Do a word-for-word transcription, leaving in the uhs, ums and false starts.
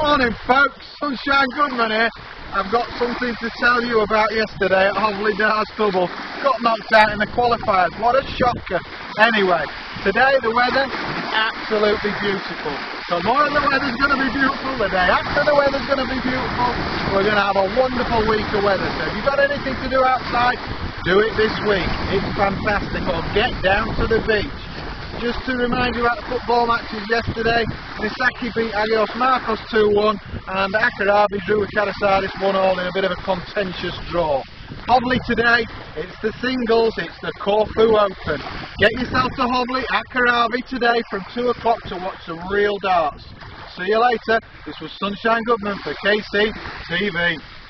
Morning folks, Sunshine Goodman here. I've got something to tell you about yesterday at Hoveley Darts Double. Got knocked out in the qualifiers, what a shocker. Anyway, today the weather is absolutely beautiful. Tomorrow the weather's going to be beautiful, the day after the weather's going to be beautiful. We're going to have a wonderful week of weather. So if you've got anything to do outside, do it this week. It's fantastic. Or get down to the beach. Just to remind you about the football matches yesterday, Misaki beat Agios Marcos two one and Akarabi drew with Karasaris one all in a bit of a contentious draw. Hoveley today, it's the singles, it's the Corfu Open. Get yourself to Hoveley at Karabi today from two o'clock to watch some real darts. See you later. This was Sunshine Goodman for K C T V.